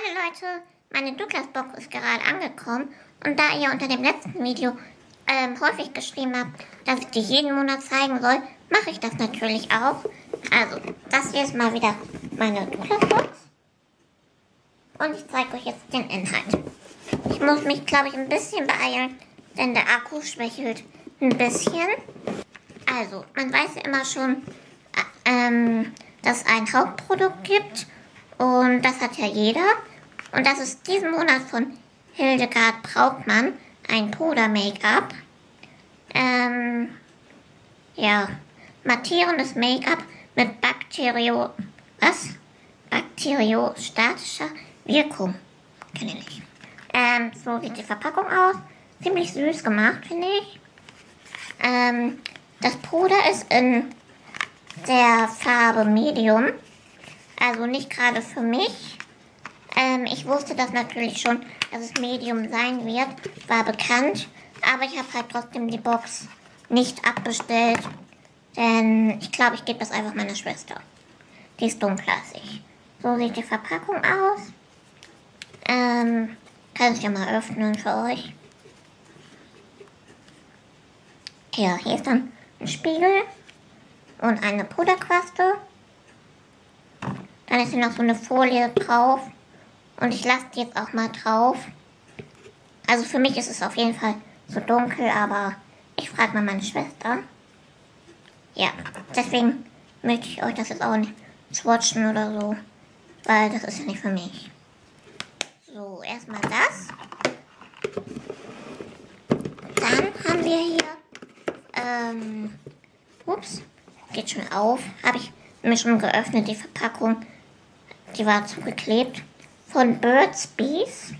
Hallo Leute, meine Douglas-Box ist gerade angekommen und da ihr unter dem letzten Video häufig geschrieben habt, dass ich die jeden Monat zeigen soll, mache ich das natürlich auch. Also, das hier ist mal wieder meine Douglas-Box und ich zeige euch jetzt den Inhalt. Ich muss mich, glaube ich, ein bisschen beeilen, denn der Akku schwächelt ein bisschen. Also, man weiß ja immer schon, dass es ein Hauptprodukt gibt und das hat ja jeder. Und das ist diesen Monat von Hildegard Brautmann ein Puder-Make-up. Ja, mattierendes Make-up mit bakteriostatischer Wirkung. Kenne ich nicht. So sieht die Verpackung aus. Ziemlich süß gemacht, finde ich. Das Puder ist in der Farbe Medium. Also nicht gerade für mich. Ich wusste das natürlich schon, dass es Medium sein wird. War bekannt. Aber ich habe halt trotzdem die Box nicht abbestellt. Denn ich glaube, ich gebe das einfach meiner Schwester. Die ist dunkler als ich. So sieht die Verpackung aus. Kann ich ja mal öffnen für euch. Ja, hier ist dann ein Spiegel und eine Puderquaste. Dann ist hier noch so eine Folie drauf. Und ich lasse die jetzt auch mal drauf. Also für mich ist es auf jeden Fall so dunkel, aber ich frage mal meine Schwester. Ja, deswegen möchte ich euch das jetzt auch nicht swatchen oder so. Weil das ist ja nicht für mich. So, erstmal das. Dann haben wir hier, ups, geht schon auf. Habe ich mir schon geöffnet, die Verpackung. Die war zugeklebt. Von Burt's Bees.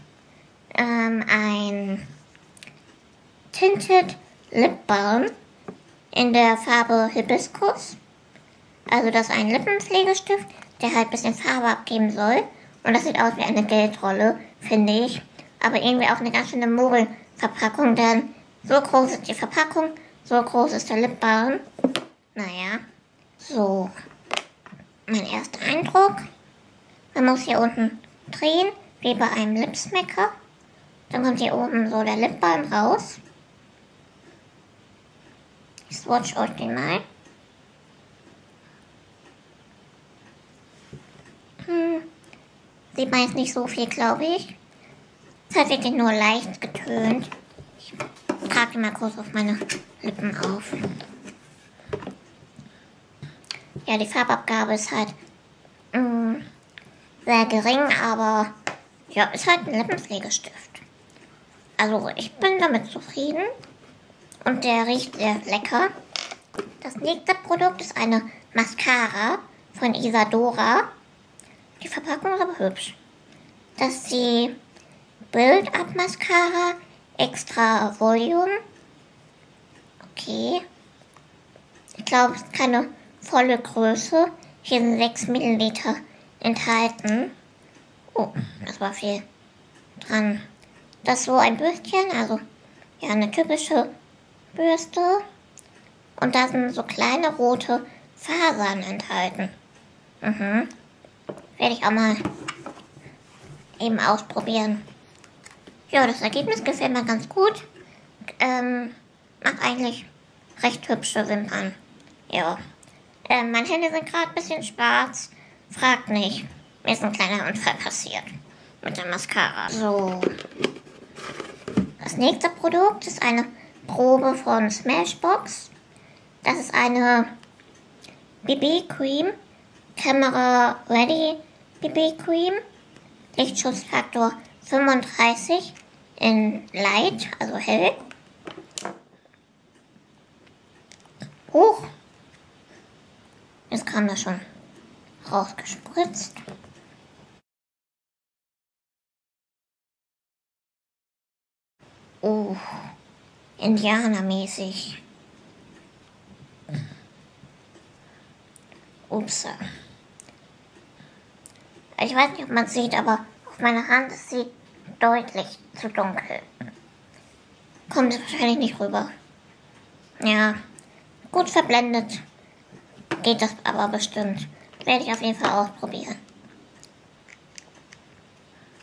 Ein Tinted Lip Balm in der Farbe Hibiskus. Also das ist ein Lippenpflegestift, der halt ein bisschen Farbe abgeben soll. Und das sieht aus wie eine Geldrolle, finde ich. Aber irgendwie auch eine ganz schöne Mogelverpackung, denn so groß ist die Verpackung, so groß ist der Lip Balm. Naja, so. Mein erster Eindruck. Man muss hier unten drehen, wie bei einem Lipsmacker. Dann kommt hier oben so der Lip Balm raus. Ich swatch euch den mal. Sieht man jetzt nicht so viel, glaube ich. Es hat wirklich nur leicht getönt. Ich trage mal kurz auf meine Lippen auf. Ja, die Farbabgabe ist halt sehr gering, aber ja, ist halt ein Lippenpflegestift. Also ich bin damit zufrieden und der riecht sehr lecker. Das nächste Produkt ist eine Mascara von Isadora. Die Verpackung ist aber hübsch. Das ist die Build-Up Mascara Extra Volume. Okay. Ich glaube, es ist keine volle Größe. Hier sind 6 Milliliter enthalten. Oh, das war viel dran. Das ist so ein Bürstchen, also ja, eine typische Bürste. Und da sind so kleine rote Fasern enthalten. Werde ich auch mal eben ausprobieren. Ja, das Ergebnis gefällt mir ganz gut. Macht eigentlich recht hübsche Wimpern. Ja. Meine Hände sind gerade ein bisschen schwarz. Fragt nicht. Mir ist ein kleiner Unfall passiert. Mit der Mascara. So. Das nächste Produkt ist eine Probe von Smashbox. Das ist eine BB Cream. Camera Ready BB Cream. Lichtschutzfaktor 35 in Light, also hell. Hoch. Jetzt kam das schon rausgespritzt. Oh, indianermäßig. Ups. Ich weiß nicht, ob man es sieht, aber auf meiner Hand ist sie deutlich zu dunkel. Kommt wahrscheinlich nicht rüber. Ja, gut verblendet geht das aber bestimmt. Werde ich auf jeden Fall ausprobieren.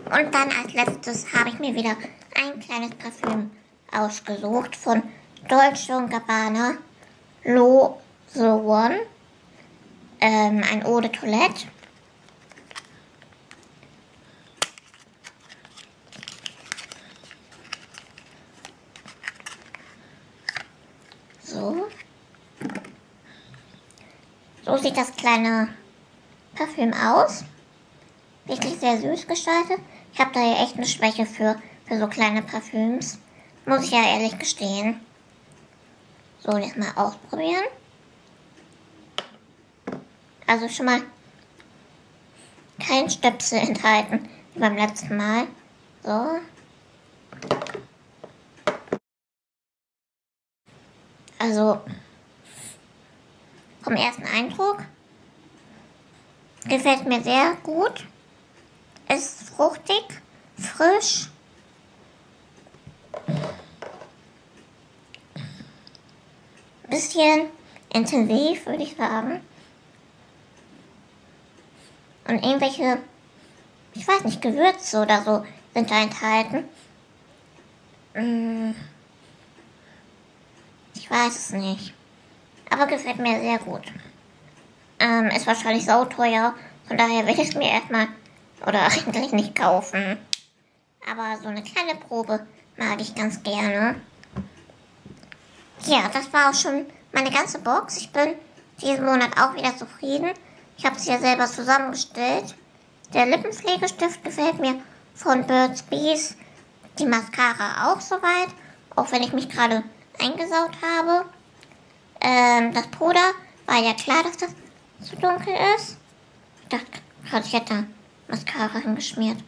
Und dann als letztes habe ich mir wieder ein kleines Parfüm ausgesucht von Dolce & Gabbana L'Eau the One. Ein Eau de Toilette. So. So sieht das kleine Parfüm aus. Wirklich sehr süß gestaltet. Ich habe da ja echt eine Schwäche für so kleine Parfüms. Muss ich ja ehrlich gestehen. So, jetzt mal ausprobieren. Also schon mal kein Stöpsel enthalten, wie beim letzten Mal. So. Also vom ersten Eindruck gefällt mir sehr gut. Ist fruchtig, frisch. Bisschen intensiv, würde ich sagen. Und irgendwelche, ich weiß nicht, Gewürze oder so sind da enthalten. Ich weiß es nicht. Aber gefällt mir sehr gut. Ist wahrscheinlich sauteuer. Von daher will ich es mir erstmal oder eigentlich nicht kaufen. Aber so eine kleine Probe mag ich ganz gerne. Ja, das war auch schon meine ganze Box. Ich bin diesen Monat auch wieder zufrieden. Ich habe sie ja selber zusammengestellt. Der Lippenpflegestift gefällt mir von Burt's Bees. Die Mascara auch soweit. Auch wenn ich mich gerade eingesaut habe. Das Puder war ja klar, dass das zu dunkel ist. Ich dachte gerade, ich hätte Mascara hingeschmiert.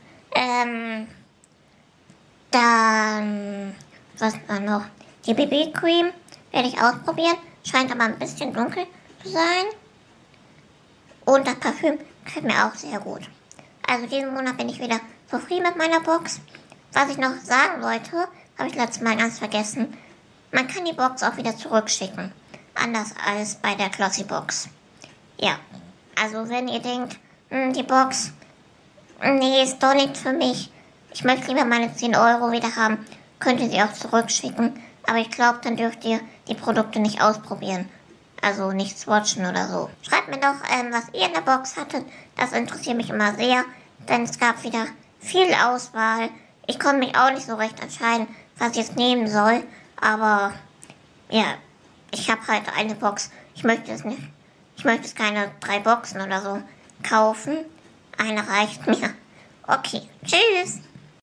Dann, was war noch? Die BB-Cream werde ich ausprobieren. Scheint aber ein bisschen dunkel zu sein. Und das Parfüm gefällt mir auch sehr gut. Also diesen Monat bin ich wieder zufrieden mit meiner Box. Was ich noch sagen wollte, habe ich letztes Mal ganz vergessen. Man kann die Box auch wieder zurückschicken. Anders als bei der Glossy Box. Ja, also wenn ihr denkt, die Box, nee, ist doch nicht für mich. Ich möchte lieber meine 10 € wieder haben. Könnt ihr sie auch zurückschicken. Aber ich glaube, dann dürft ihr die Produkte nicht ausprobieren. Also nicht swatchen oder so. Schreibt mir doch, was ihr in der Box hattet. Das interessiert mich immer sehr. Denn es gab wieder viel Auswahl. Ich konnte mich auch nicht so recht entscheiden, was ich jetzt nehmen soll. Aber ja, ich habe halt eine Box. Ich möchte es nicht. Ich möchte es keine 3 Boxen oder so kaufen. Eine reicht mir. Okay, tschüss.